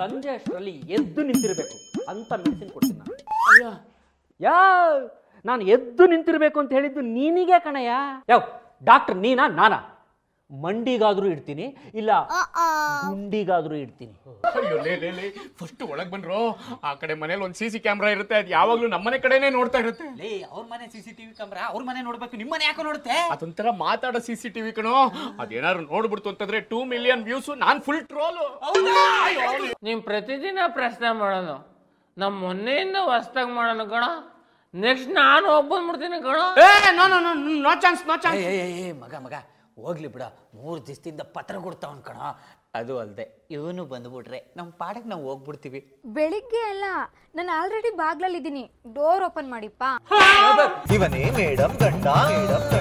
ಸಂಜೆ ಅಷ್ಟರಲ್ಲಿ ಎದ್ದು ನಿಂತಿರ್ಬೇಕು ಅಂತ ಮೆಡಿಸಿನ್ ಕೊಡ್ತೀನಿ ನಾನು. ಅಯ್ಯೋ ನಾನು ಎದ್ದು ನಿಂತಿರ್ಬೇಕು ಅಂತ ಹೇಳಿದ್ದು ನೀನಿಗೆ ಕಣಯ್ಯ. ಡಾಕ್ಟರ್ ನೀನಾ ನಾನಾ? ಮಂಡಿಗಾದ್ರೂ ಇಡ್ತೀನಿ, ಇಲ್ಲ ಗುಂಡಿಗಾದ್ರೂ ಇಡ್ತೀನಿ. ಅಯ್ಯೋ ಲೇ ಫಸ್ಟ್ ಒಳಗ್ ಬಂದ್ರು. ಆ ಕಡೆ ಮನೇಲಿ ಒಂದು CC ಕ್ಯಾಮ್ರಾ ಇರುತ್ತೆ, ಅದು ಯಾವಾಗ್ಲೂ ನಮ್ಮನೆ ಕಡೆನೇ ನೋಡ್ತಾ ಇರುತ್ತೆ. ಲೇ ಅವ್ರ ಮನೆ CCTV ಕ್ಯಾಮ್ರಾ ಅವ್ರ ಮನೆ ನೋಡ್ಬೇಕು, ನಿಮ್ಮನೆ ಯಾಕೆ ನೋಡುತ್ತೆ? ಅದೊಂಥರ ಮಾತಾಡೋ CCTV ಕಣೋ. ಅದೇನಾದ್ರು ನೋಡ್ಬಿಡ್ತು ಅಂತಂದ್ರೆ 2 ಮಿಲಿಯನ್ ವ್ಯೂಸ್, ನಾನ್ ಫುಲ್ ಟ್ರೋಲು. ನೀವ್ ಪ್ರತಿದಿನ ಪ್ರಶ್ನೆ ಮಾಡೋದು, ನಮ್ ಮೊನ್ನೆಯಿಂದ ಹೊಸ್ದಾಗ್ ಮಾಡೋಣ ಕಣ. ನೆಕ್ಸ್ಟ್ ನಾನು ಹೋಗ್ಬಂದ್ಬಿಡ್ತೀನಿ ಕಣ. No chance no chance. ಮಗ ಹೋಗ್ಲಿ ಬಿಡ, 3 ದಿವಸದಿಂದ ಪತ್ರ ಕೊಡ್ತಾವನ್ ಕಣ. ಅದು ಅಲ್ದೆ ಇವನು ಬಂದ್ಬಿಟ್ರೆ ನಮ್ ಪಾಡಕ್ ನಾವು ಹೋಗ್ಬಿಡ್ತೀವಿ. ಬೆಳಿಗ್ಗೆ ಅಲ್ಲ, ನಾನು ಆಲ್ರೆಡಿ ಬಾಗ್ಲಲ್ಲಿ ಇದ್ದೀನಿ, ಡೋರ್ ಓಪನ್ ಮಾಡಿಪ್ಪ. ಇವನೇ ಮೇಡಮ್ ಗಂಡ.